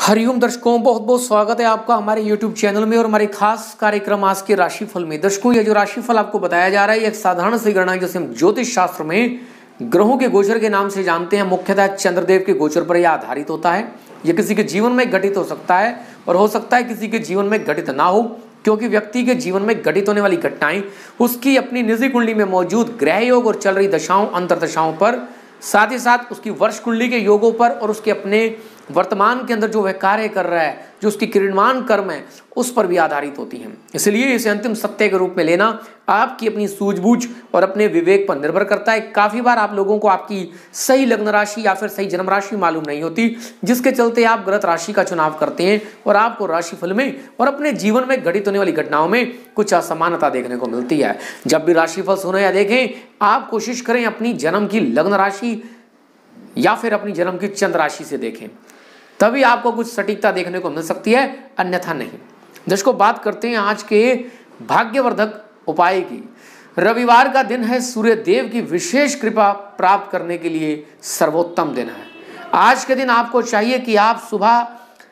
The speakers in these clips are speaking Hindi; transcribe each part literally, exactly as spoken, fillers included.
हरिओम दर्शकों, बहुत बहुत स्वागत है आपका हमारे यूट्यूब चैनल में और हमारे खास कार्यक्रम आज के राशिफल में। दर्शकों, ये जो राशिफल आपको बताया जा रहा है, एक साधारण सी गणना है जिसे हम ज्योतिष शास्त्र में ग्रहों के गोचर के नाम से जानते हैं। मुख्यतः चंद्रदेव के गोचर पर यह आधारित होता है। यह किसी के जीवन में घटित हो सकता है और हो सकता है किसी के जीवन में घटित ना हो, क्योंकि व्यक्ति के जीवन में घटित होने वाली घटनाएं उसकी अपनी निजी कुंडली में मौजूद ग्रह योग और चल रही दशाओं अंतरदशाओं पर, साथ ही साथ उसकी वर्ष कुंडली के योगों पर और उसके अपने वर्तमान के अंदर जो वह कार्य कर रहा है, जो उसकी किरणमान कर्म है, उस पर भी आधारित होती हैं। इसलिए इसे अंतिम सत्य के रूप में लेना आपकी अपनी सूझबूझ और अपने विवेक पर निर्भर करता है। काफी बार आप लोगों को आपकी सही लग्न राशि या फिर सही जन्म राशि मालूम नहीं होती, जिसके चलते आप गलत राशि का चुनाव करते हैं और आपको राशिफल में और अपने जीवन में घटित होने वाली घटनाओं में कुछ असमानता देखने को मिलती है। जब भी राशिफल सुने या देखें, आप कोशिश करें अपनी जन्म की लग्न राशि या फिर अपनी जन्म की चंद्र राशि से देखें, तभी आपको कुछ सटीकता देखने को मिल सकती है, अन्यथा नहीं। दर्शकों, बात करते हैं आज के भाग्यवर्धक उपाय की। रविवार का दिन है, सूर्य देव की विशेष कृपा प्राप्त करने के लिए सर्वोत्तम दिन है। आज के दिन आपको चाहिए कि आप सुबह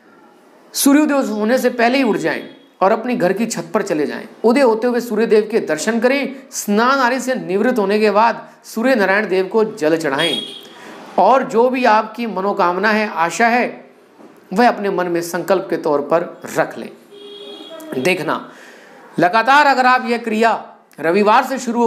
सूर्योदय होने से पहले ही उठ जाएं और अपनी घर की छत पर चले जाएं। उदय होते हुए सूर्य देव के दर्शन करें। स्नान आदि से निवृत्त होने के बाद सूर्य नारायण देव को जल चढ़ाएं और जो भी आपकी मनोकामना है, आशा है, वह अपने मन में संकल्प के तौर पर रख लें। देखना, लगातार अगर आप यह क्रिया रविवार से शुरू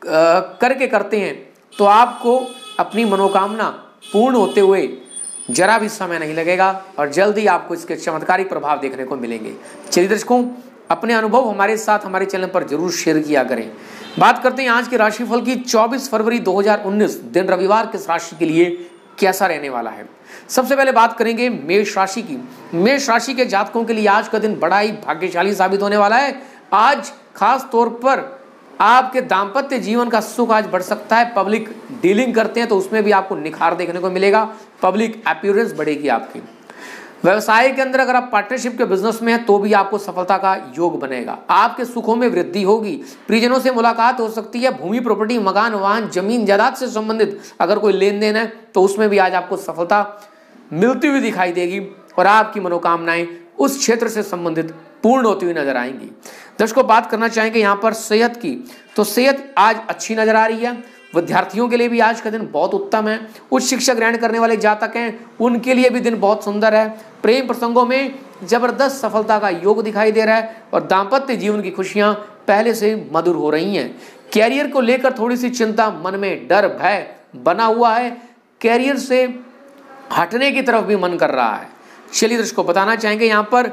करके करते हैं तो आपको अपनी मनोकामना पूर्ण होते हुए जरा भी समय नहीं लगेगा और जल्दी आपको इसके चमत्कारिक प्रभाव देखने को मिलेंगे। चलिए दर्शकों, अपने अनुभव हमारे साथ हमारे चैनल पर जरूर शेयर किया करें। बात करते हैं आज के राशिफल की। चौबीस फरवरी दो हज़ार उन्नीस दिन रविवार किस राशि के लिए कैसा रहने वाला है। सबसे पहले बात करेंगे मेष राशि की। मेष राशि के जातकों के लिए आज का दिन बड़ा ही भाग्यशाली साबित होने वाला है। आज खास तौर पर आपके दाम्पत्य जीवन का सुख आज बढ़ सकता है। पब्लिक डीलिंग करते हैं तो उसमें भी आपको निखार देखने को मिलेगा। पब्लिक अपीयरेंस बढ़ेगी आपकी। व्यवसाय के अंदर अगर आप पार्टनरशिप के बिजनेस में हैं तो भी आपको सफलता का योग बनेगा। आपके सुखों में वृद्धि होगी। परिजनों से मुलाकात हो सकती है। भूमि, प्रॉपर्टी, मकान, वाहन, जमीन जायदाद से संबंधित अगर कोई लेन देन है तो उसमें भी आज आपको सफलता मिलती हुई दिखाई देगी और आपकी मनोकामनाएं उस क्षेत्र से संबंधित पूर्ण होती हुई नजर आएंगी। दर्शकों, बात करना चाहेंगे यहाँ पर सेहत की, तो सेहत आज अच्छी नजर आ रही है। विद्यार्थियों के लिए भी आज का दिन बहुत उत्तम है। उच्च शिक्षा ग्रहण करने वाले जातक हैं, उनके लिए भी दिन बहुत सुंदर है। प्रेम प्रसंगों में जबरदस्त सफलता का योग दिखाई दे रहा है और दाम्पत्य जीवन की खुशियां पहले से मधुर हो रही हैं। कैरियर को लेकर थोड़ी सी चिंता, मन में डर, भय बना हुआ है। कैरियर से हटने की तरफ भी मन कर रहा है। चलिए दर्शकों, बताना चाहेंगे यहाँ पर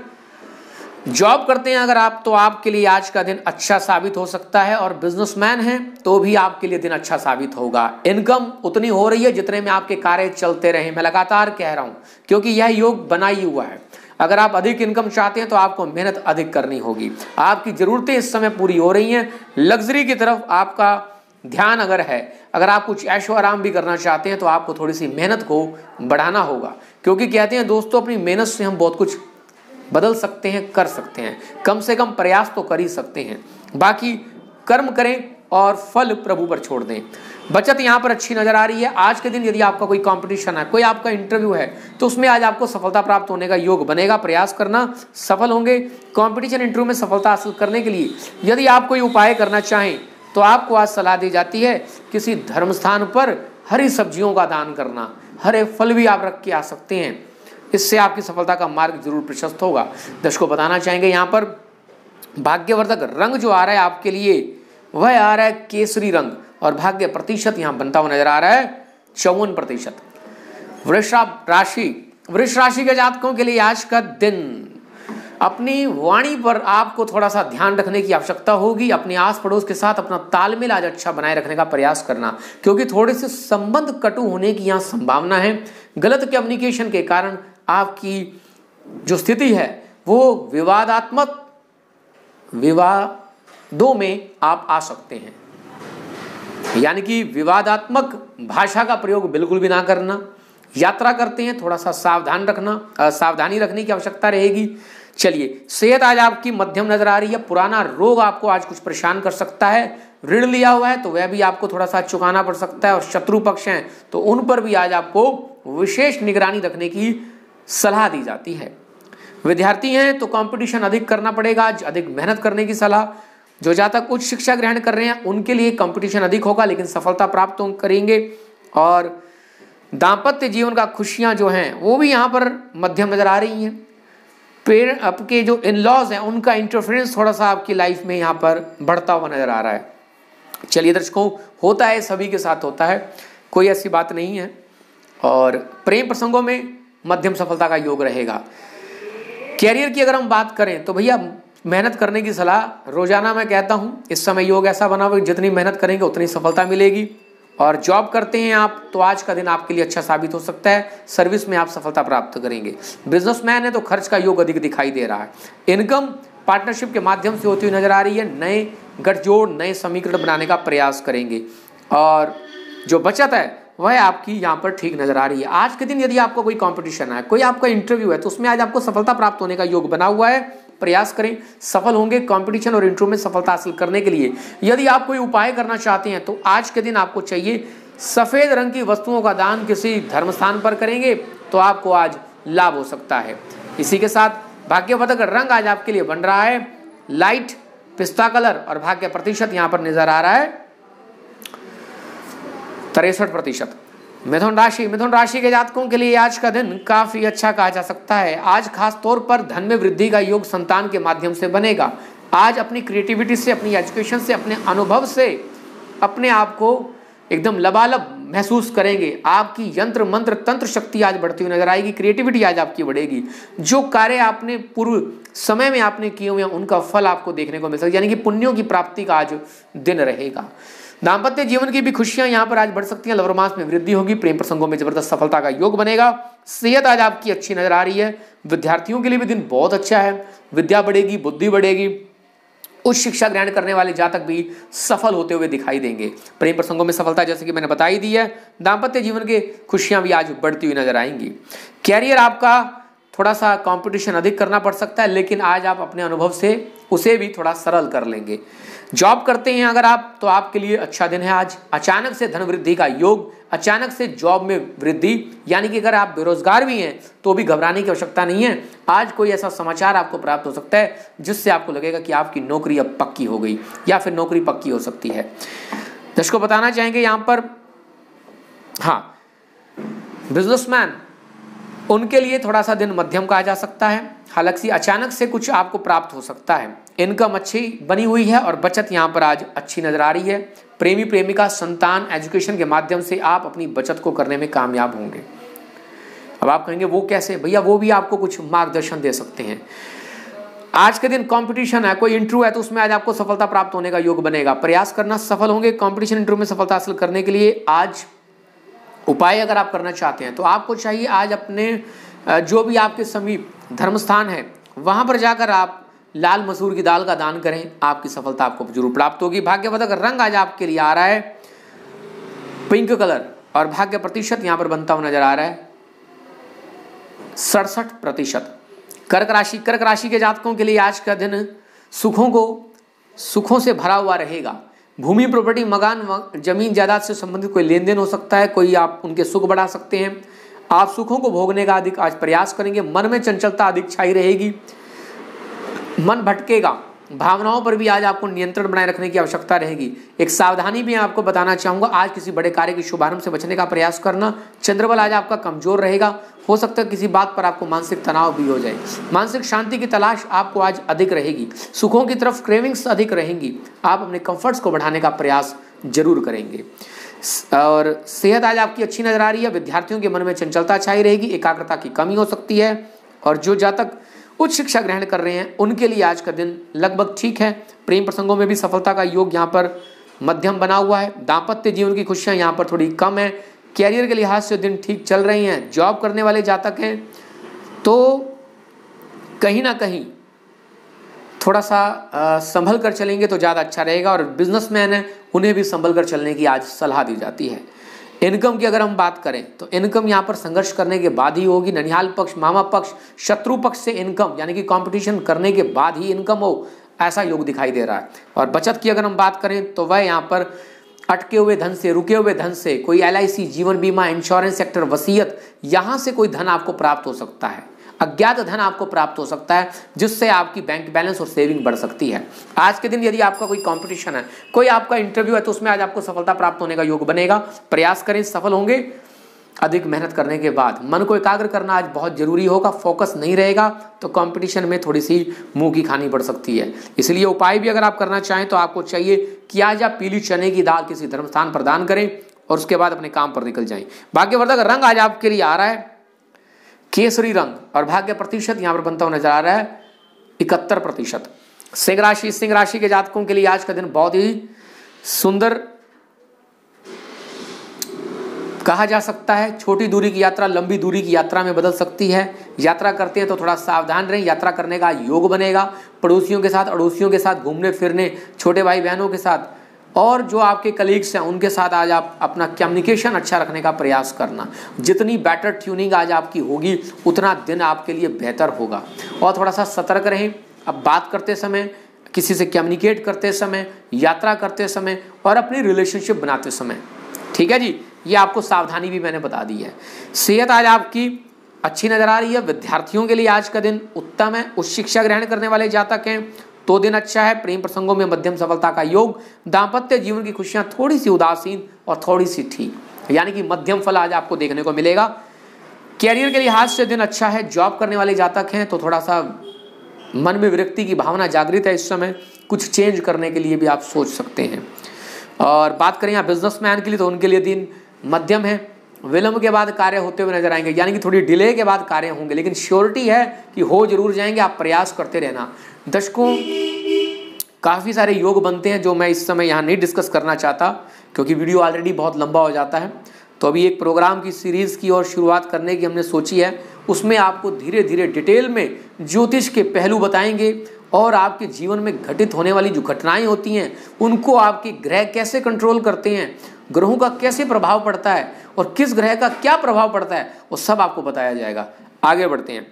जॉब करते हैं अगर आप, तो आपके लिए आज का दिन अच्छा साबित हो सकता है और बिजनेसमैन हैं तो भी आपके लिए दिन अच्छा साबित होगा। इनकम उतनी हो रही है जितने में आपके कार्य चलते रहे। मैं लगातार कह रहा हूं क्योंकि यह योग बना ही हुआ है। अगर आप अधिक इनकम चाहते हैं तो आपको मेहनत अधिक करनी होगी। आपकी जरूरतें इस समय पूरी हो रही हैं। लग्जरी की तरफ आपका ध्यान अगर है, अगर आप कुछ ऐशो आराम भी करना चाहते हैं तो आपको थोड़ी सी मेहनत को बढ़ाना होगा, क्योंकि कहते हैं दोस्तों, अपनी मेहनत से हम बहुत कुछ बदल सकते हैं, कर सकते हैं। कम से कम प्रयास तो कर ही सकते हैं। बाकी कर्म करें और फल प्रभु पर छोड़ दें। बचत यहाँ पर अच्छी नजर आ रही है। आज के दिन यदि आपका कोई कंपटीशन है, कोई आपका इंटरव्यू है, तो उसमें आज आपको सफलता प्राप्त होने का योग बनेगा। प्रयास करना, सफल होंगे। कंपटीशन इंटरव्यू में सफलता हासिल करने के लिए यदि आप कोई उपाय करना चाहें तो आपको आज सलाह दी जाती है किसी धर्म स्थान पर हरी सब्जियों का दान करना। हरे फल भी आप रख के आ सकते हैं, इससे आपकी सफलता का मार्ग जरूर प्रशस्त होगा। दर्शकों, बताना चाहेंगे यहाँ पर भाग्यवर्धक रंग जो आ रहा है आपके लिए, वह आ रहा है केसरी रंग और भाग्य प्रतिशत यहाँ बनता हुआ नजर आ रहा है चौवन प्रतिशत। वृषभ राशि, वृष राशि के जातकों के लिए आज का दिन, अपनी वाणी पर आपको थोड़ा सा ध्यान रखने की आवश्यकता होगी। अपने आस पड़ोस के साथ अपना तालमेल आज अच्छा बनाए रखने का प्रयास करना, क्योंकि थोड़े से संबंध कटु होने की यहाँ संभावना है। गलत कम्युनिकेशन के कारण आपकी जो स्थिति है वो विवादात्मक विवादों में आप आ सकते हैं। यानी कि विवादात्मक भाषा का प्रयोग बिल्कुल भी ना करना। यात्रा करते हैं, थोड़ा सा सावधान रखना, सावधानी रखने की आवश्यकता रहेगी। चलिए, सेहत आज आपकी मध्यम नजर आ रही है। पुराना रोग आपको आज कुछ परेशान कर सकता है। ऋण लिया हुआ है तो वह भी आपको थोड़ा सा चुकाना पड़ सकता है और शत्रु पक्ष हैं तो उन पर भी आज आपको विशेष निगरानी रखने की सलाह दी जाती है। विद्यार्थी हैं तो कंपटीशन अधिक करना पड़ेगा, अधिक मेहनत करने की सलाह। जो जातक उच्च शिक्षा ग्रहण कर रहे हैं उनके लिए कंपटीशन अधिक होगा लेकिन सफलता प्राप्त करेंगे। और दाम्पत्य जीवन का खुशियां जो हैं वो भी यहाँ पर मध्यम नजर आ रही हैं। पेड़ आपके जो इन लॉज हैं उनका इंटरफेरेंस थोड़ा सा आपकी लाइफ में यहाँ पर बढ़ता हुआ नजर आ रहा है। चलिए दर्शकों, होता है, सभी के साथ होता है, कोई ऐसी बात नहीं है। और प्रेम प्रसंगों में मध्यम सफलता का योग रहेगा। कैरियर की अगर हम बात करें तो भैया मेहनत करने की सलाह रोजाना मैं कहता हूँ। इस समय योग ऐसा बना हुआ जितनी मेहनत करेंगे उतनी सफलता मिलेगी। और जॉब करते हैं आप तो आज का दिन आपके लिए अच्छा साबित हो सकता है, सर्विस में आप सफलता प्राप्त करेंगे। बिजनेसमैन है तो खर्च का योग अधिक दिखाई दे रहा है। इनकम पार्टनरशिप के माध्यम से होती हुई नजर आ रही है। नए गठजोड़, नए समीकरण बनाने का प्रयास करेंगे। और जो बचत है वह आपकी यहाँ पर ठीक नजर आ रही है। आज के दिन यदि आपको कोई कंपटीशन है, कोई आपका इंटरव्यू है तो उसमें आज आपको सफलता प्राप्त होने का योग बना हुआ है। प्रयास करें, सफल होंगे। कंपटीशन और इंटरव्यू में सफलता हासिल करने के लिए यदि आप कोई उपाय करना चाहते हैं तो आज के दिन आपको चाहिए सफेद रंग की वस्तुओं का दान किसी धर्म स्थान पर करेंगे तो आपको आज लाभ हो सकता है। इसी के साथ भाग्यवर्धक रंग आज आपके लिए बन रहा है लाइट पिस्ता कलर और भाग्य प्रतिशत यहाँ पर नजर आ रहा है तिरसठ प्रतिशत। मिथुन राशि मिथुन राशि के जातकों के लिए आज का दिन काफी अच्छा कहा जा सकता है। आज खास तौर पर धन में वृद्धि का योग संतान के माध्यम से बनेगा। आज अपनी क्रिएटिविटी से, अपनी एजुकेशन से, अपने अनुभव से अपने आप को एकदम लबालब महसूस करेंगे। आपकी यंत्र मंत्र तंत्र शक्ति आज बढ़ती हुई नजर आएगी। क्रिएटिविटी आज आपकी बढ़ेगी। जो कार्य आपने पूर्व समय में आपने किए हुए हैं उनका फल आपको देखने को मिल सकता है, यानी कि पुण्यों की प्राप्ति का आज दिन रहेगा। दाम्पत्य जीवन की भी खुशियां यहाँ पर आज बढ़ सकती हैं। लवरमास में वृद्धि होगी। प्रेम प्रसंगों में जबरदस्त सफलता का योग बनेगा। सेहत आज आपकी अच्छी नजर आ रही है। विद्यार्थियों के लिए भी दिन बहुत अच्छा है। विद्या बढ़ेगी, बुद्धि बढ़ेगी। उच्च शिक्षा ग्रहण करने वाले जातक भी सफल होते हुए दिखाई देंगे। प्रेम प्रसंगों में सफलता जैसे कि मैंने बता ही दी है। दाम्पत्य जीवन के खुशियां भी आज बढ़ती हुई नजर आएंगी। कैरियर आपका थोड़ा सा कंपटीशन अधिक करना पड़ सकता है लेकिन आज आप अपने अनुभव से उसे भी थोड़ा सरल कर लेंगे। जॉब करते हैं अगर आप तो आपके लिए अच्छा दिन है आज। अचानक से धन वृद्धि का योग, अचानक से जॉब में वृद्धि, यानी कि अगर आप बेरोजगार भी हैं तो भी घबराने की आवश्यकता नहीं है। आज कोई ऐसा समाचार आपको प्राप्त हो सकता है जिससे आपको लगेगा कि आपकी नौकरी अब पक्की हो गई या फिर नौकरी पक्की हो सकती है। दर्शकों बताना चाहेंगे यहाँ पर, हाँ, बिजनेसमैन उनके लिए थोड़ा सा दिन मध्यम कहा जा सकता है। हालांकि अचानक से कुछ आपको प्राप्त हो सकता है। इनकम अच्छी बनी हुई है और बचत यहाँ पर आज अच्छी नजर आ रही है। प्रेमी प्रेमिका, संतान, एजुकेशन के माध्यम से आप अपनी बचत को करने में कामयाब होंगे। अब आप कहेंगे वो कैसे? भैया वो भी आपको कुछ मार्गदर्शन दे सकते हैं। आज के दिन कंपटीशन है, कोई इंटरव्यू है तो उसमें आज आपको सफलता प्राप्त होने का योग बनेगा। प्रयास करना, सफल होंगे। कंपटीशन इंटरव्यू में सफलता हासिल करने के लिए आज उपाय अगर आप करना चाहते हैं तो आपको चाहिए आज अपने जो भी आपके समीप धर्म स्थान है वहां पर जाकर आप लाल मसूर की दाल का दान करें। आपकी सफलता आपको जरूर प्राप्त होगी। भाग्यवर्धक रंग आज आपके लिए आ रहा है पिंक कलर और भाग्य प्रतिशत यहां पर बनता हुआ नजर आ रहा है सड़सठ प्रतिशत। कर्क राशि कर्क राशि के जातकों के लिए आज का दिन सुखों को सुखों से भरा हुआ रहेगा। भूमि, प्रॉपर्टी, मकान, जमीन जायदाद से संबंधित कोई लेन देन हो सकता है। कोई आप उनके सुख बढ़ा सकते हैं। आप सुखों को भोगने का अधिक आज प्रयास करेंगे। मन में चंचलता अधिक छाई रहेगी। मन भटकेगा। भावनाओं पर भी आज आपको नियंत्रण बनाए रखने की आवश्यकता रहेगी। एक सावधानी भी आपको बताना चाहूंगा, आज किसी बड़े कार्य के शुभारंभ से बचने का प्रयास करना। चंद्रबल आज आपका कमजोर रहेगा। हो सकता है किसी बात पर आपको मानसिक तनाव भी हो जाए। मानसिक शांति की तलाश आपको आज अधिक रहेगी। सुखों की तरफ क्रेविंग्स अधिक रहेंगी। आप अपने कंफर्ट्स को बढ़ाने का प्रयास जरूर करेंगे। और सेहत आज आपकी अच्छी नजर आ रही है। विद्यार्थियों के मन में चंचलता छाई रहेगी। एकाग्रता की कमी हो सकती है। और जो जातक उच्च शिक्षा ग्रहण कर रहे हैं उनके लिए आज का दिन लगभग ठीक है। प्रेम प्रसंगों में भी सफलता का योग यहाँ पर मध्यम बना हुआ है। दाम्पत्य जीवन की खुशियाँ यहाँ पर थोड़ी कम है। कैरियर के लिहाज से दिन ठीक चल रही हैं। जॉब करने वाले जातक हैं तो कहीं ना कहीं थोड़ा सा संभल कर चलेंगे तो ज़्यादा अच्छा रहेगा। और बिजनेसमैन हैं उन्हें भी संभल कर चलने की आज सलाह दी जाती है। इनकम की अगर हम बात करें तो इनकम यहाँ पर संघर्ष करने के बाद ही होगी। ननिहाल पक्ष, मामा पक्ष, शत्रु पक्ष से इनकम, यानी कि कंपटीशन करने के बाद ही इनकम हो, ऐसा योग दिखाई दे रहा है। और बचत की अगर हम बात करें तो वह यहाँ पर अटके हुए धन से, रुके हुए धन से, कोई एल आई सी, जीवन बीमा, इंश्योरेंस सेक्टर, वसीयत, यहां से कोई धन आपको प्राप्त हो सकता है। अज्ञात धन आपको प्राप्त हो सकता है जिससे आपकी बैंक बैलेंस और सेविंग बढ़ सकती है। आज के दिन यदि आपका कोई कंपटीशन है, कोई आपका इंटरव्यू है, तो उसमें आज आपको सफलता प्राप्त होने का योग बनेगा। प्रयास करें, सफल होंगे। अधिक मेहनत करने के बाद मन को एकाग्र करना आज बहुत जरूरी होगा। फोकस नहीं रहेगा तो कंपटीशन में थोड़ी सी मुंह की खानी पड़ सकती है। इसलिए उपाय भी अगर आप करना चाहें तो आपको चाहिए कि आज आप पीली चने की दाल किसी धर्म स्थान पर दान करें और उसके बाद अपने काम पर निकल जाएं। भाग्यवर्धक रंग आज आपके लिए आ रहा है केसरी रंग, और भाग्य प्रतिशत यहां पर बनता हुआ नजर आ रहा है इकहत्तर प्रतिशत। सिंह राशि, सिंह राशि के जातकों के लिए आज का दिन बहुत ही सुंदर कहा जा सकता है। छोटी दूरी की यात्रा लंबी दूरी की यात्रा में बदल सकती है। यात्रा करते हैं तो थोड़ा सावधान रहें। यात्रा करने का योग बनेगा। पड़ोसियों के साथ, अड़ोसियों के साथ घूमने फिरने, छोटे भाई बहनों के साथ और जो आपके कलीग्स हैं उनके साथ आज आप अपना कम्युनिकेशन अच्छा रखने का प्रयास करना। जितनी बेटर ट्यूनिंग आज आपकी होगी उतना दिन आपके लिए बेहतर होगा। और थोड़ा सा सतर्क रहें अब बात करते समय, किसी से कम्युनिकेट करते समय, यात्रा करते समय और अपनी रिलेशनशिप बनाते समय। ठीक है जी, ये आपको सावधानी भी मैंने बता दी है। सेहत आज आपकी अच्छी नजर आ रही है। विद्यार्थियों के लिए आज का दिन उत्तम है। उच्च शिक्षा ग्रहण करने वाले जातक हैं तो दिन अच्छा है। प्रेम प्रसंगों में मध्यम सफलता का योग। दाम्पत्य जीवन की खुशियां थोड़ी सी उदासीन और थोड़ी सी ठीक, यानी कि मध्यम फल आज आपको देखने को मिलेगा। कैरियर के लिहाज से दिन अच्छा है। जॉब करने वाले जातक हैं तो थोड़ा सा मन में विरक्ति की भावना जागृत है। इस समय कुछ चेंज करने के लिए भी आप सोच सकते हैं। और बात करें यहाँ बिजनेसमैन के लिए तो उनके लिए दिन मध्यम है। विलंब के बाद कार्य होते हुए नजर आएंगे, यानी कि थोड़ी डिले के बाद कार्य होंगे, लेकिन श्योरिटी है कि हो जरूर जाएंगे। आप प्रयास करते रहना। दर्शकों, काफ़ी सारे योग बनते हैं जो मैं इस समय यहाँ नहीं डिस्कस करना चाहता क्योंकि वीडियो ऑलरेडी बहुत लंबा हो जाता है। तो अभी एक प्रोग्राम की सीरीज़ की और शुरुआत करने की हमने सोची है। उसमें आपको धीरे धीरे डिटेल में ज्योतिष के पहलू बताएंगे और आपके जीवन में घटित होने वाली जो घटनाएं होती हैं उनको आपके ग्रह कैसे कंट्रोल करते हैं, ग्रहों का कैसे प्रभाव पड़ता है और किस ग्रह का क्या प्रभाव पड़ता है, वो सब आपको बताया जाएगा। आगे बढ़ते हैं।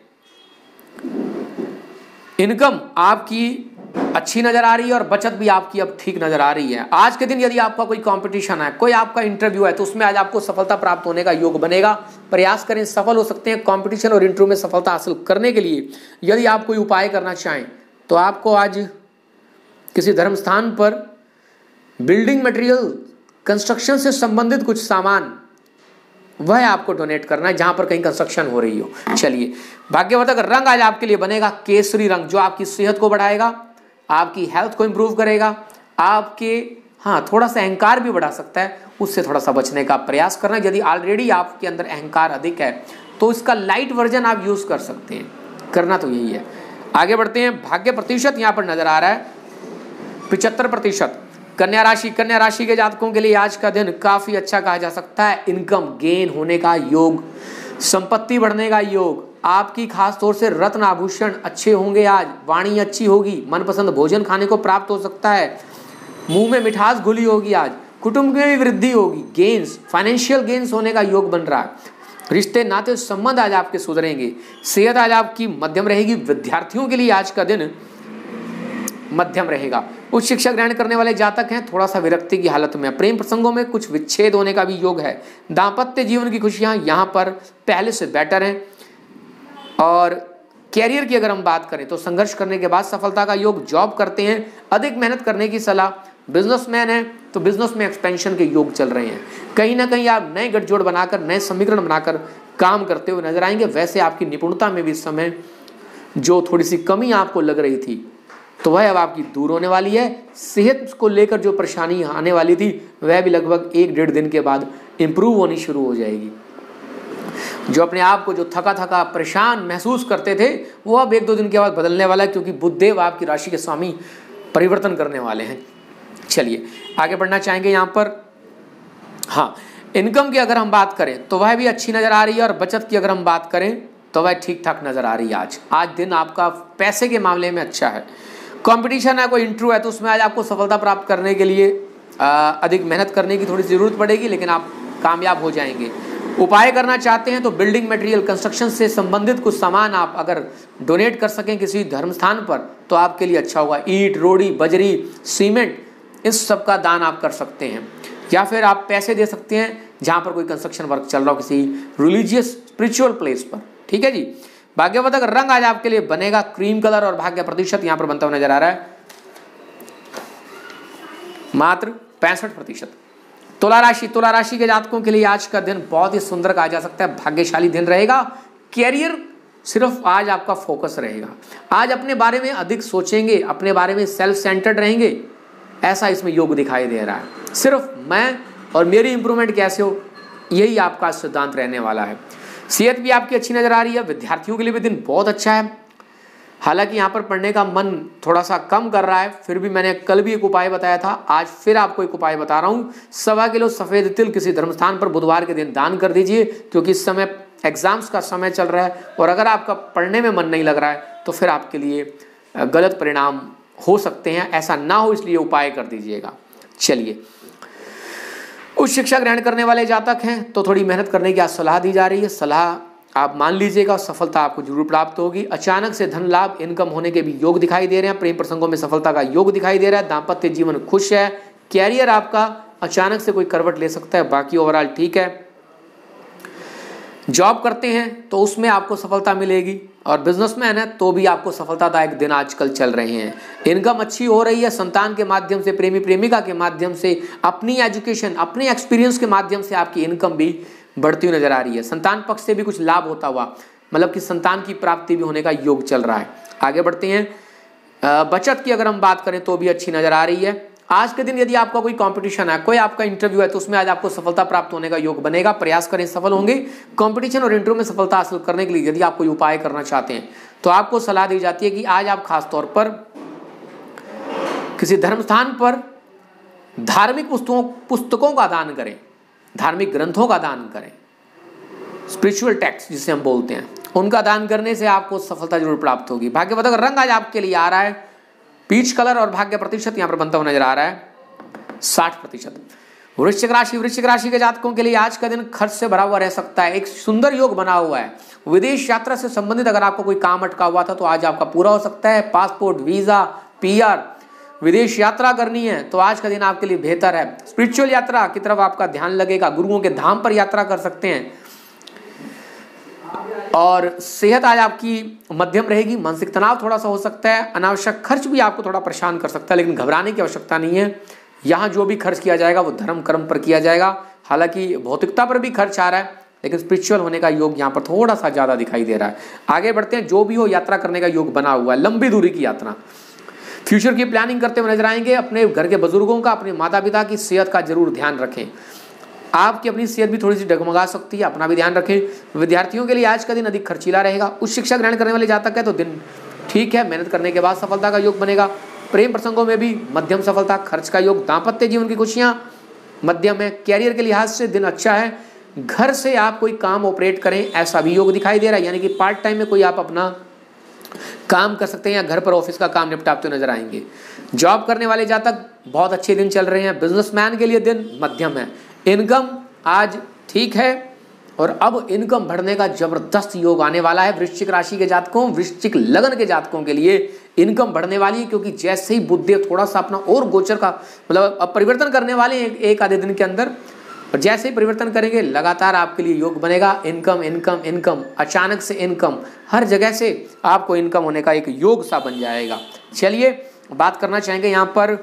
इनकम आपकी अच्छी नजर आ रही है और बचत भी आपकी अब ठीक नजर आ रही है। आज के दिन यदि आपका कोई कंपटीशन है, कोई आपका इंटरव्यू है, तो उसमें आज आपको सफलता प्राप्त होने का योग बनेगा। प्रयास करें, सफल हो सकते हैं। कंपटीशन और इंटरव्यू में सफलता हासिल करने के लिए यदि आप कोई उपाय करना चाहें तो आपको आज किसी धर्म स्थान पर बिल्डिंग मटेरियल, कंस्ट्रक्शन से संबंधित कुछ सामान वह आपको डोनेट करना है जहां पर कहीं कंस्ट्रक्शन हो रही हो। चलिए, भाग्यवर्धक रंग आज आपके लिए बनेगा केसरी रंग, जो आपकी सेहत को बढ़ाएगा, आपकी हेल्थ को इंप्रूव करेगा, आपके हाँ थोड़ा सा अहंकार भी बढ़ा सकता है, उससे थोड़ा सा बचने का प्रयास करना। यदि ऑलरेडी आपके अंदर अहंकार अधिक है तो इसका लाइट वर्जन आप यूज कर सकते हैं। करना तो यही है। आगे बढ़ते हैं। भाग्य प्रतिशत यहाँ पर नजर आ रहा है पिछहत्तर प्रतिशत। कन्या राशि, कन्या राशि के जातकों के लिए आज का दिन काफी अच्छा कहा जा सकता है। इनकम गेन होने का योग, संपत्ति बढ़ने का योग, आपकी खास तौर से रत्न आभूषण अच्छे होंगे आज, वाणी अच्छी होगी, मनपसंद भोजन खाने को प्राप्त हो सकता है, मुंह में मिठास घुली होगी आज, कुटुंब में भी वृद्धि होगी, गेन्स, फाइनेंशियल गेन्स होने का योग बन रहा है। रिश्ते नाते संबंध आज आपके सुधरेंगे। सेहत आज आपकी मध्यम रहेगी। विद्यार्थियों के लिए आज का दिन मध्यम रहेगा। उच्च शिक्षा ग्रहण करने वाले जातक हैं थोड़ा सा विरक्ति की हालत में। प्रेम प्रसंगों में कुछ विच्छेद होने का भी योग है। दाम्पत्य जीवन की खुशियां यहाँ पर पहले से बेटर हैं। और कैरियर की अगर हम बात करें तो संघर्ष करने के बाद सफलता का योग। जॉब करते हैं, अधिक मेहनत करने की सलाह। बिजनेसमैन है तो बिजनेस में एक्सपेंशन के योग चल रहे हैं। कहीं ना कहीं आप नए गठजोड़ बनाकर, नए समीकरण बनाकर काम करते हुए नजर आएंगे। वैसे आपकी निपुणता में भी इस समय जो थोड़ी सी कमी आपको लग रही थी तो वह अब आपकी दूर होने वाली है। सेहत को लेकर जो परेशानी आने वाली थी वह भी लगभग एक डेढ़ दिन के बाद इंप्रूव होनी शुरू हो जाएगी। जो अपने आप को जो थका थका परेशान महसूस करते थे वो अब एक दो दिन के बाद बदलने वाला है, क्योंकि बुधदेव आपकी राशि के स्वामी परिवर्तन करने वाले हैं। चलिए आगे बढ़ना चाहेंगे यहाँ पर। हाँ, इनकम की अगर हम बात करें तो वह भी अच्छी नजर आ रही है और बचत की अगर हम बात करें तो वह ठीक ठाक नजर आ रही है। आज आज दिन आपका पैसे के मामले में अच्छा है। कंपटीशन है, कोई इंटरव्यू है तो उसमें आज आपको सफलता प्राप्त करने के लिए आ, अधिक मेहनत करने की थोड़ी ज़रूरत पड़ेगी, लेकिन आप कामयाब हो जाएंगे। उपाय करना चाहते हैं तो बिल्डिंग मटेरियल, कंस्ट्रक्शन से संबंधित कुछ सामान आप अगर डोनेट कर सकें किसी धर्म स्थान पर तो आपके लिए अच्छा होगा। ईंट, रोड़ी, बजरी, सीमेंट, इस सब का दान आप कर सकते हैं। या फिर आप पैसे दे सकते हैं जहां पर कोई कंस्ट्रक्शन वर्क चल रहा हो किसी रिलीजियस स्पिरिचुअल प्लेस पर। ठीक है जी। भाग्यवर्धक रंग आज आपके लिए बनेगा क्रीम कलर और भाग्य प्रतिशत यहां पर बनता हुआ नजर आ रहा है मात्र पैंसठ प्रतिशत। तुला राशि, तुला राशि के जातकों के लिए आज का दिन बहुत ही सुंदर कहा जा सकता है, भाग्यशाली दिन रहेगा। कैरियर सिर्फ आज आपका फोकस रहेगा, आज अपने बारे में अधिक सोचेंगे, अपने बारे में सेल्फ सेंटर्ड रहेंगे, ऐसा इसमें योग दिखाई दे रहा है। सिर्फ मैं और मेरी इंप्रूवमेंट कैसे हो, यही आपका सिद्धांत रहने वाला है। सेहत भी आपकी अच्छी नजर आ रही है, विद्यार्थियों के लिए भी दिन बहुत अच्छा है। हालांकि यहाँ पर पढ़ने का मन थोड़ा सा कम कर रहा है, फिर भी मैंने कल भी एक उपाय बताया था, आज फिर आपको एक उपाय बता रहा हूँ। सवा किलो सफेद तिल किसी धर्मस्थान पर बुधवार के दिन दान कर दीजिए, क्योंकि इस समय एग्जाम्स का समय चल रहा है और अगर आपका पढ़ने में मन नहीं लग रहा है तो फिर आपके लिए गलत परिणाम हो सकते हैं, ऐसा ना हो इसलिए उपाय कर दीजिएगा। चलिए, उच्च शिक्षा ग्रहण करने वाले जातक हैं तो थोड़ी मेहनत करने की आज सलाह दी जा रही है, सलाह आप मान लीजिएगा, सफलता आपको जरूर प्राप्त होगी। अचानक से धन लाभ, इनकम होने के भी योग दिखाई दे रहे हैं, प्रेम प्रसंगों में सफलता का योग दिखाई दे रहा है, दाम्पत्य जीवन खुश है, कैरियर आपका अचानक से कोई करवट ले सकता है, बाकी ओवरऑल ठीक है। जॉब करते हैं तो उसमें आपको सफलता मिलेगी और बिजनेसमैन है तो भी आपको सफलतादायक दिन आजकल चल रहे हैं। इनकम अच्छी हो रही है, संतान के माध्यम से, प्रेमी प्रेमिका के माध्यम से, अपनी एजुकेशन, अपने एक्सपीरियंस के माध्यम से आपकी इनकम भी बढ़ती हुई नजर आ रही है। संतान पक्ष से भी कुछ लाभ होता हुआ, मतलब कि संतान की प्राप्ति भी होने का योग चल रहा है। आगे बढ़ते हैं। बचत की अगर हम बात करें तो भी अच्छी नजर आ रही है। आज के दिन यदि आपका कोई कंपटीशन है, कोई आपका इंटरव्यू है, तो उसमें आज आपको सफलता प्राप्त होने का योग बनेगा, प्रयास करें सफल होंगे। कंपटीशन और इंटरव्यू में सफलता हासिल करने के लिए यदि आप कोई उपाय करना चाहते हैं तो आपको सलाह दी जाती है कि आज आप खासतौर पर किसी धर्म स्थान पर धार्मिक पुस्तकों पुस्तकों का दान करें, धार्मिक ग्रंथों का दान करें, स्पिरिचुअल टेक्स्ट जिसे हम बोलते हैं, उनका दान करने से आपको सफलता जरूर प्राप्त होगी। भाग्यवर्धक रंग आज आपके लिए आ रहा है पीच कलर और भाग्य प्रतिशत यहां पर बनता हुआ नजर आ रहा है साठ प्रतिशत। वृश्चिक राशि, वृश्चिक राशि के जातकों के लिए आज का दिन खर्च से भरा हुआ रह सकता है। एक सुंदर योग बना हुआ है। विदेश यात्रा से संबंधित अगर आपको कोई काम अटका हुआ था तो आज आपका पूरा हो सकता है। पासपोर्ट, वीजा, पीआर, विदेश यात्रा करनी है तो आज का दिन आपके लिए बेहतर है। स्पिरिचुअल यात्रा की तरफ आपका ध्यान लगेगा, गुरुओं के धाम पर यात्रा कर सकते हैं। और सेहत आज आपकी मध्यम रहेगी, मानसिक तनाव थोड़ा सा हो सकता है, अनावश्यक खर्च भी आपको थोड़ा परेशान कर सकता है, लेकिन घबराने की आवश्यकता नहीं है। यहाँ जो भी खर्च किया जाएगा वो धर्म कर्म पर किया जाएगा। हालांकि भौतिकता पर भी खर्च आ रहा है, लेकिन स्पिरिचुअल होने का योग यहाँ पर थोड़ा सा ज्यादा दिखाई दे रहा है। आगे बढ़ते हैं। जो भी हो, यात्रा करने का योग बना हुआ है, लंबी दूरी की यात्रा। फ्यूचर की प्लानिंग करते हुए नजर आएंगे। अपने घर के बुजुर्गों का, अपने माता पिता की सेहत का जरूर ध्यान रखें। आपकी अपनी सेहत भी थोड़ी सी डगमगा सकती है, अपना भी ध्यान रखें। विद्यार्थियों के लिए आज का दिन अधिक खर्चीला रहेगा। उच्च शिक्षा ग्रहण करने वाले जातक है तो दिन ठीक है, मेहनत करने के बाद सफलता का योग बनेगा। प्रेम प्रसंगों में भी मध्यम सफलता, खर्च का योग। दाम्पत्य जीवन की खुशियां मध्यम है। कैरियर के लिहाज से दिन अच्छा है। घर से आप कोई काम ऑपरेट करें ऐसा भी योग दिखाई दे रहा है, यानी कि पार्ट टाइम में कोई आप अपना काम कर सकते हैं या घर पर ऑफिस का काम निपटाते नजर आएंगे। जॉब करने वाले जातक बहुत अच्छे दिन चल रहे हैं। बिजनेसमैन के लिए दिन मध्यम है। इनकम आज ठीक है और अब इनकम बढ़ने का जबरदस्त योग आने वाला है। वृश्चिक राशि के जातकों, वृश्चिक लगन के जातकों के लिए इनकम बढ़ने वाली है, क्योंकि जैसे ही बुधदेव थोड़ा सा अपना और गोचर का मतलब अब परिवर्तन करने वाले हैं एक आधे दिन के अंदर, और जैसे ही परिवर्तन करेंगे लगातार आपके लिए योग बनेगा। इनकम इनकम इनकम, अचानक से इनकम, हर जगह से आपको इनकम होने का एक योग सा बन जाएगा। चलिए बात करना चाहेंगे यहाँ पर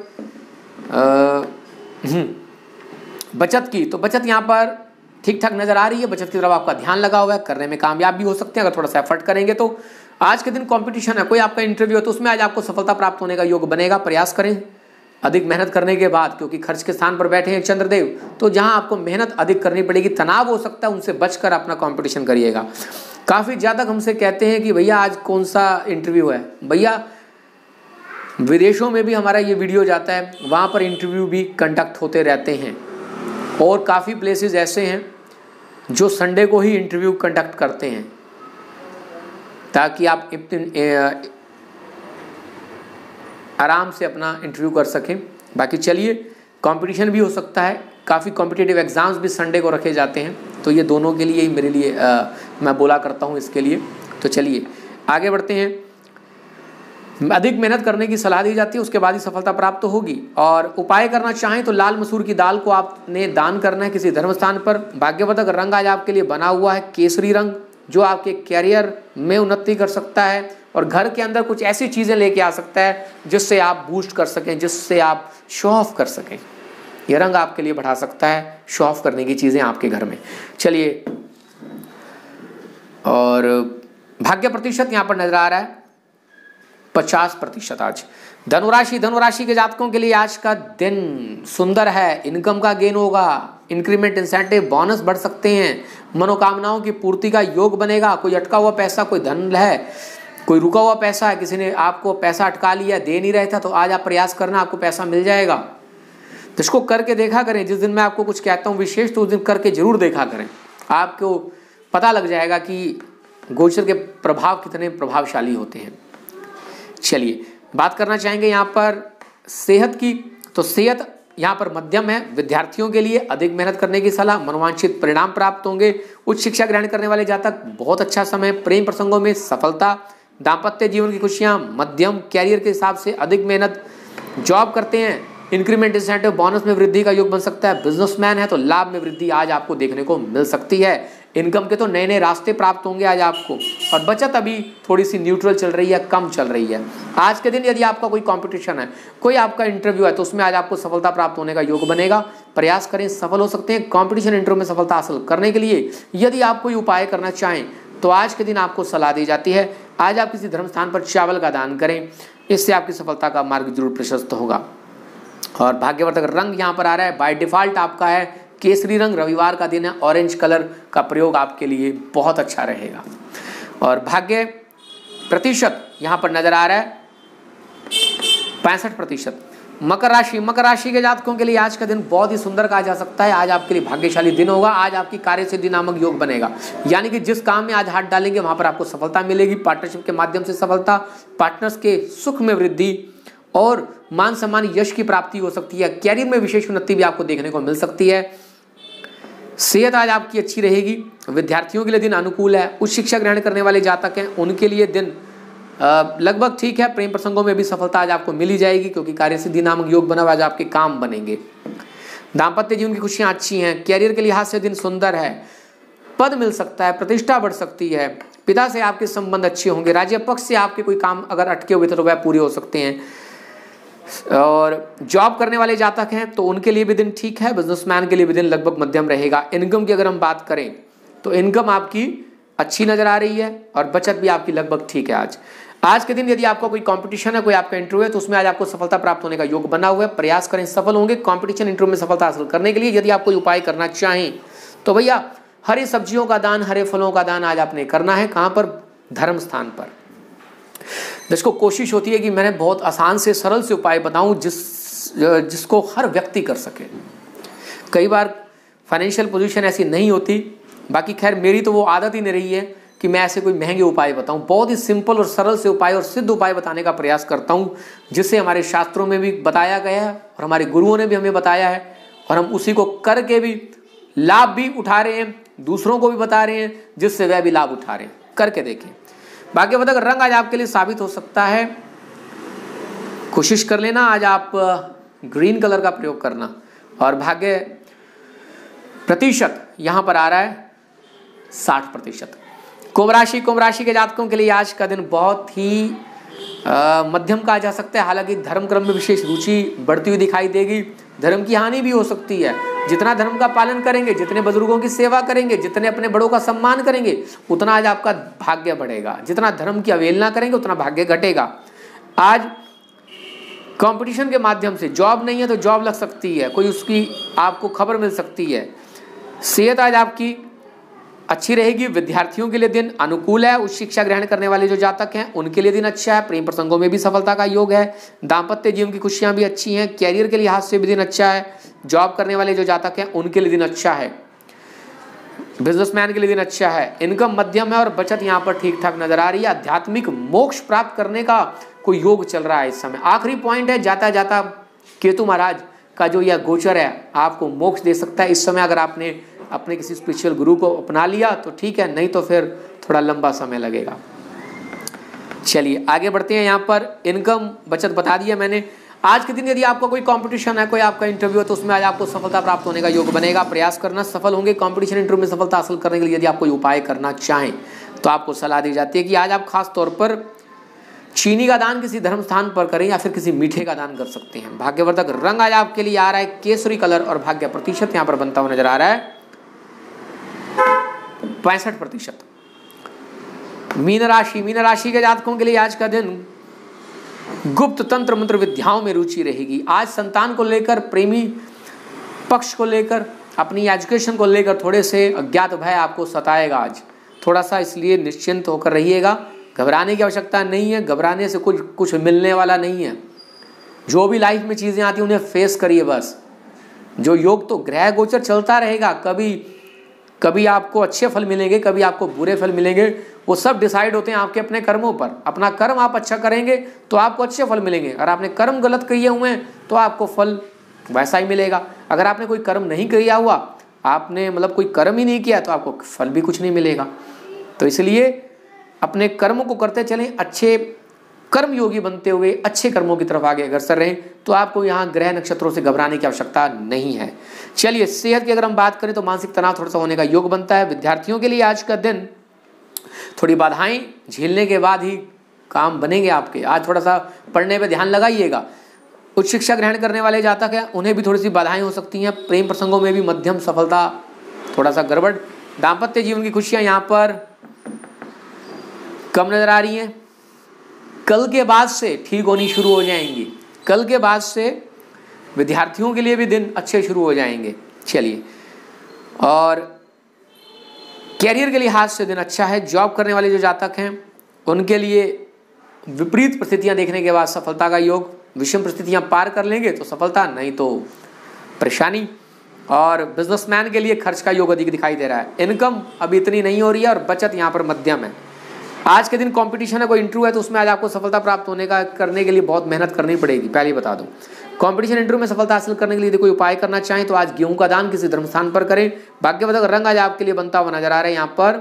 आ, बचत की। तो बचत यहाँ पर ठीक ठाक नजर आ रही है। बचत की तरफ आपका ध्यान लगा हुआ है, करने में कामयाब भी हो सकते हैं अगर थोड़ा सा एफर्ट करेंगे तो। आज के दिन कंपटीशन है, कोई आपका इंटरव्यू है तो उसमें आज आपको सफलता प्राप्त होने का योग बनेगा। प्रयास करें अधिक मेहनत करने के बाद, क्योंकि खर्च के स्थान पर बैठे हैं चंद्रदेव, तो जहां आपको मेहनत अधिक करनी पड़ेगी, तनाव हो सकता है, उनसे बचकर अपना कंपटीशन करिएगा। काफी ज्यादा हमसे कहते हैं कि भैया आज कौन सा इंटरव्यू है। भैया विदेशों में भी हमारा ये वीडियो जाता है, वहां पर इंटरव्यू भी कंडक्ट होते रहते हैं और काफ़ी प्लेसेस ऐसे हैं जो संडे को ही इंटरव्यू कंडक्ट करते हैं ताकि आप आराम से अपना इंटरव्यू कर सकें। बाकी चलिए, कंपटीशन भी हो सकता है, काफ़ी कॉम्पिटिटिव एग्जाम्स भी संडे को रखे जाते हैं, तो ये दोनों के लिए ही मेरे लिए आ, मैं बोला करता हूँ इसके लिए। तो चलिए आगे बढ़ते हैं। अधिक मेहनत करने की सलाह दी जाती है, उसके बाद ही सफलता प्राप्त होगी। और उपाय करना चाहें तो लाल मसूर की दाल को आपने दान करना है किसी धर्म स्थान पर। भाग्यवर्धक रंग आज आपके लिए बना हुआ है केसरी रंग, जो आपके कैरियर में उन्नति कर सकता है और घर के अंदर कुछ ऐसी चीज़ें लेके आ सकता है जिससे आप बूस्ट कर सकें, जिससे आप शो ऑफ कर सकें। यह रंग आपके लिए बढ़ा सकता है शो ऑफ करने की चीज़ें आपके घर में। चलिए, और भाग्य प्रतिशत यहाँ पर नजर आ रहा है पचास प्रतिशत। आज धनुराशि धनुराशि के जातकों के लिए आज का दिन सुंदर है। इनकम का गेन होगा, इंक्रीमेंट, इंसेंटिव, बोनस बढ़ सकते हैं, मनोकामनाओं की पूर्ति का योग बनेगा। कोई अटका हुआ पैसा, कोई धन है, कोई रुका हुआ पैसा है, किसी ने आपको पैसा अटका लिया, दे नहीं रहा था, तो आज आप प्रयास करना, आपको पैसा मिल जाएगा। तो इसको करके देखा करें। जिस दिन मैं आपको कुछ कहता हूँ विशेष, तो उस दिन करके जरूर देखा करें, आपको पता लग जाएगा कि गोचर के प्रभाव कितने प्रभावशाली होते हैं। चलिए, बात करना चाहेंगे यहाँ पर सेहत की। तो सेहत यहाँ पर मध्यम है। विद्यार्थियों के लिए अधिक मेहनत करने की सलाह, मनोवांछित परिणाम प्राप्त होंगे। उच्च शिक्षा ग्रहण करने वाले जातक बहुत अच्छा समय, प्रेम प्रसंगों में सफलता, दाम्पत्य जीवन की खुशियाँ मध्यम, कैरियर के हिसाब से अधिक मेहनत, जॉब करते हैं, इंक्रीमेंट, इंसेंटिव, बोनस में वृद्धि का योग बन सकता है। बिजनेसमैन है तो लाभ में वृद्धि आज आपको देखने को मिल सकती है। इनकम के तो नए नए रास्ते प्राप्त होंगे आज आपको। और बचत अभी थोड़ी सी न्यूट्रल चल रही है, कम चल रही है। आज के दिन यदि आपका कोई कंपटीशन है, कोई आपका इंटरव्यू है, तो उसमें आज आपको सफलता प्राप्त होने का योग बनेगा। प्रयास करें, सफल हो सकते हैं। कंपटीशन इंटरव्यू में सफलता हासिल करने के लिए यदि आप कोई उपाय करना चाहें तो आज के दिन आपको सलाह दी जाती है, आज आप किसी धर्म स्थान पर चावल का दान करें, इससे आपकी सफलता का मार्ग जरूर प्रशस्त होगा। और भाग्यवर्धक रंग यहाँ पर आ रहा है, बाय डिफॉल्ट आपका है केसरी रंग। रविवार का दिन है, ऑरेंज कलर का प्रयोग आपके लिए बहुत अच्छा रहेगा। और भाग्य प्रतिशत यहाँ पर नजर आ रहा है पैंसठ प्रतिशत। मकर राशि मकर राशि के जातकों के लिए आज का दिन बहुत ही सुंदर कहा जा सकता है। आज आपके लिए भाग्यशाली दिन होगा। आज आपकी कार्य सिद्धि नामक योग बनेगा, यानी कि जिस काम में आज हाथ डालेंगे वहां पर आपको सफलता मिलेगी। पार्टनरशिप के माध्यम से सफलता, पार्टनर्स के सुख में वृद्धि और मान सम्मान, यश की प्राप्ति हो सकती है। कैरियर में विशेष उन्नति भी आपको देखने को मिल सकती है। सेहत आज आपकी अच्छी रहेगी। विद्यार्थियों के लिए दिन अनुकूल है। उच्च शिक्षा ग्रहण करने वाले जातक हैं, उनके लिए दिन लगभग ठीक है। प्रेम प्रसंगों में भी सफलता आज आपको मिल ही जाएगी, क्योंकि कार्य सिद्धि नामक योग बना हुआ, आज आपके काम बनेंगे। दाम्पत्य जीवन की खुशियां अच्छी हैं। कैरियर के लिहाज से दिन सुंदर है। पद मिल सकता है, प्रतिष्ठा बढ़ सकती है। पिता से आपके संबंध अच्छे होंगे। राज्य पक्ष से आपके कोई काम अगर अटके हुए थे तो वह पूरे हो सकते हैं। और जॉब करने वाले जातक हैं तो उनके लिए भी दिन ठीक है। बिजनेसमैन के लिए भी दिन लगभग मध्यम रहेगा। इनकम की अगर हम बात करें तो इनकम आपकी अच्छी नजर आ रही है और बचत भी आपकी लगभग ठीक है। आज आज के दिन यदि आपका कोई कंपटीशन है, कोई आपका इंटरव्यू है, तो उसमें आज आपको सफलता प्राप्त होने का योग बना हुआ है। प्रयास करें, सफल होंगे। कंपटीशन इंटरव्यू में सफलता हासिल करने के लिए यदि आप कोई उपाय करना चाहें तो भैया हरी सब्जियों का दान, हरे फलों का दान आज आपने करना है। कहाँ पर? धर्म स्थान पर। जिसको कोशिश होती है कि मैंने बहुत आसान से सरल से उपाय बताऊं जिस जिसको हर व्यक्ति कर सके। कई बार फाइनेंशियल पोजीशन ऐसी नहीं होती, बाकी खैर मेरी तो वो आदत ही नहीं रही है कि मैं ऐसे कोई महंगे उपाय बताऊं। बहुत ही सिंपल और सरल से उपाय और सिद्ध उपाय बताने का प्रयास करता हूं, जिसे हमारे शास्त्रों में भी बताया गया है और हमारे गुरुओं ने भी हमें बताया है, और हम उसी को करके भी लाभ भी उठा रहे हैं, दूसरों को भी बता रहे हैं, जिससे वह भी लाभ उठा रहे हैं। करके देखें। भाग्यवर्धक रंग आज आपके लिए साबित हो सकता है। कोशिश कर लेना आज आप ग्रीन कलर का प्रयोग करना। और भाग्य प्रतिशत यहां पर आ रहा है साठ प्रतिशत। कुंभ राशि कुंभ राशि के जातकों के लिए आज का दिन बहुत ही आ, मध्यम कहा जा सकता है। हालांकि धर्म क्रम में विशेष रुचि बढ़ती हुई दिखाई देगी। धर्म की हानि भी हो सकती है। जितना धर्म का पालन करेंगे, जितने बुजुर्गों की सेवा करेंगे, जितने अपने बड़ों का सम्मान करेंगे, उतना आज आपका भाग्य बढ़ेगा। जितना धर्म की अवहेलना करेंगे उतना भाग्य घटेगा। आज कंपटीशन के माध्यम से जॉब नहीं है तो जॉब लग सकती है, कोई उसकी आपको खबर मिल सकती है। सेहत आज आपकी अच्छी रहेगी। विद्यार्थियों के लिए दिन अनुकूल है। उच्च शिक्षा ग्रहण करने वाले जो जातक हैं उनके लिए दिन अच्छा है। प्रेम प्रसंगों में भी सफलता का योग है। दाम्पत्य जीवन की खुशियां भी अच्छी हैं। कैरियर के लिहाज से भी दिन अच्छा है। जॉब करने वाले जो जातक हैं उनके लिए दिन अच्छा है। बिजनेसमैन के लिए दिन अच्छा है। इनकम मध्यम है और बचत यहाँ पर ठीक ठाक नजर आ रही है। आध्यात्मिक मोक्ष प्राप्त करने का कोई योग चल रहा है इस समय। आखिरी पॉइंट है, जाता जाता केतु महाराज का जो यह गोचर है आपको मोक्ष दे सकता है इस समय। अगर आपने अपने किसी स्पिरिचुअल गुरु को अपना लिया तो ठीक है, नहीं तो फिर थोड़ा लंबा समय लगेगा। चलिए आगे बढ़ते हैं। यहाँ पर इनकम बचत बता दिया मैंने। आज के दिन यदि आपका कोई कंपटीशन है, कोई आपका इंटरव्यू है, तो उसमें आज आपको सफलता प्राप्त होने का योग बनेगा। प्रयास करना, सफल होंगे। कंपटीशन इंटरव्यू में सफलता हासिल करने के लिए यदि आप कोई उपाय करना चाहें तो आपको सलाह दी जाती है कि आज आप खास तौर पर चीनी का दान किसी धर्म स्थान पर करें या फिर किसी मीठे का दान कर सकते हैं। भाग्यवर्धक रंग आज आपके लिए आ रहा है केसरी कलर और भाग्य प्रतिशत यहाँ पर बनता हुआ नजर आ रहा है पैंसठ प्रतिशत। मीन राशि, मीन राशि के जातकों के लिए आज का दिन गुप्त तंत्र मंत्र विद्याओं में रुचि रहेगी। आज संतान को लेकर, प्रेमी पक्ष को लेकर, अपनी एजुकेशन को लेकर थोड़े से अज्ञात भय आपको सताएगा आज थोड़ा सा, इसलिए निश्चिंत होकर रहिएगा। घबराने की आवश्यकता नहीं है, घबराने से कुछ कुछ मिलने वाला नहीं है। जो भी लाइफ में चीज़ें आती हैं उन्हें फेस करिए बस। जो योग तो ग्रह गोचर चलता रहेगा, कभी कभी आपको अच्छे फल मिलेंगे, कभी आपको बुरे फल मिलेंगे, वो सब डिसाइड होते हैं आपके अपने कर्मों पर। अपना कर्म आप अच्छा करेंगे तो आपको अच्छे फल मिलेंगे, और आपने कर्म गलत किए हुए हैं तो आपको फल वैसा ही मिलेगा। अगर आपने कोई कर्म नहीं किया हुआ, आपने मतलब कोई कर्म ही नहीं किया, तो आपको फल भी कुछ नहीं मिलेगा। तो इसलिए अपने कर्मों को करते चलें, अच्छे कर्म योगी बनते हुए अच्छे कर्मों की तरफ आगे अग्रसर रहें, तो आपको यहाँ ग्रह नक्षत्रों से घबराने की आवश्यकता नहीं है। चलिए सेहत की अगर हम बात करें तो मानसिक तनाव थोड़ा सा होने का योग बनता है। विद्यार्थियों के लिए आज का दिन थोड़ी बाधाएं झेलने के बाद ही काम बनेंगे आपके। आज थोड़ा सा पढ़ने पे ध्यान लगाइएगा। उच्च शिक्षा ग्रहण करने वाले जातक हैं, उन्हें भी थोड़ी सी बाधाएं हो सकती हैं। प्रेम प्रसंगों में भी मध्यम सफलता, थोड़ा सा गड़बड़। दाम्पत्य जीवन की खुशियां यहाँ पर कम नजर आ रही हैं। कल के बाद से ठीक होनी शुरू हो जाएंगी। कल के बाद से विद्यार्थियों के लिए भी दिन अच्छे शुरू हो जाएंगे। चलिए, और कैरियर के लिहाज से दिन अच्छा है। जॉब करने वाले जो जातक हैं उनके लिए विपरीत परिस्थितियां देखने के बाद सफलता का योग। विषम परिस्थितियां पार कर लेंगे तो सफलता, नहीं तो परेशानी। और बिजनेसमैन के लिए खर्च का योग अधिक दिखाई दे रहा है। इनकम अभी इतनी नहीं हो रही है और बचत यहाँ पर मध्यम है। आज के दिन कंपटीशन है, कोई इंटरव्यू है, तो उसमें आज आपको सफलता प्राप्त होने का करने के लिए बहुत मेहनत करनी पड़ेगी, पहले ही बता दूं। कंपटीशन इंटरव्यू में सफलता हासिल करने के लिए यदि कोई उपाय करना चाहें तो आज गेहूं का दान किसी धर्म स्थान पर करें। भाग्यवर्धक रंग आज आपके लिए बनता हुआ नजर आ रहा है यहाँ पर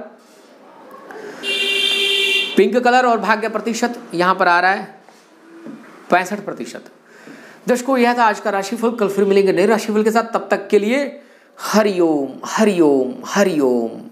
पिंक कलर, और भाग्य प्रतिशत यहाँ पर आ रहा है पैंसठ प्रतिशत। दर्शकों, यह था आज का राशिफल। कल फिर मिलेंगे नए राशिफल के साथ। तब तक के लिए हरिओम हरिओम हरिओम।